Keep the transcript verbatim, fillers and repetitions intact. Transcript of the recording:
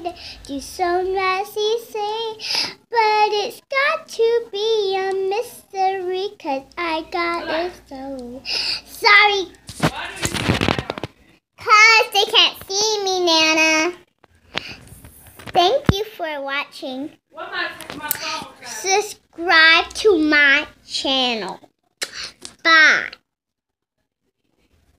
to do some messy thing, but it's got to be a mystery, cause I got it so. Sorry. Cause they can't see me, Nana. Thank you for watching. Subscribe to my channel. Bye.